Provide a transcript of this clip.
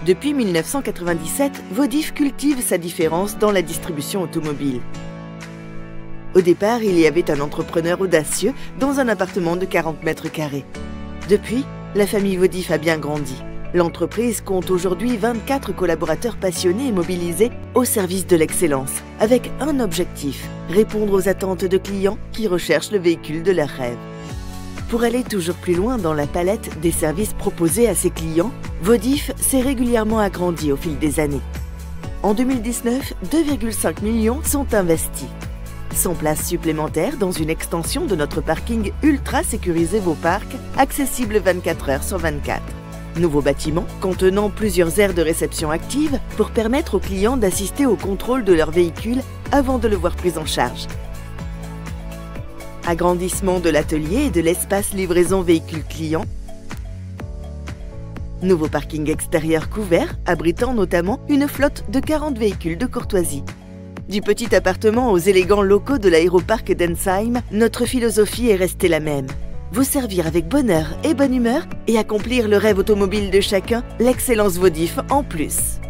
Depuis 1997, Vodif cultive sa différence dans la distribution automobile. Au départ, il y avait un entrepreneur audacieux dans un appartement de 40 mètres carrés. Depuis, la famille Vodif a bien grandi. L'entreprise compte aujourd'hui 24 collaborateurs passionnés et mobilisés au service de l'excellence, avec un objectif, répondre aux attentes de clients qui recherchent le véhicule de leurs rêves. Pour aller toujours plus loin dans la palette des services proposés à ses clients, Vodif s'est régulièrement agrandi au fil des années. En 2019, 2,5 millions sont investis. 100 places supplémentaires dans une extension de notre parking ultra sécurisé Vauparc, accessible 24 heures sur 24. Nouveau bâtiment contenant plusieurs aires de réception actives pour permettre aux clients d'assister au contrôle de leur véhicule avant de le voir pris en charge. Agrandissement de l'atelier et de l'espace livraison véhicule client. Nouveau parking extérieur couvert, abritant notamment une flotte de 40 véhicules de courtoisie. Du petit appartement aux élégants locaux de l'aéroparc d'Ensheim, notre philosophie est restée la même. Vous servir avec bonheur et bonne humeur et accomplir le rêve automobile de chacun, l'excellence Vodif en plus.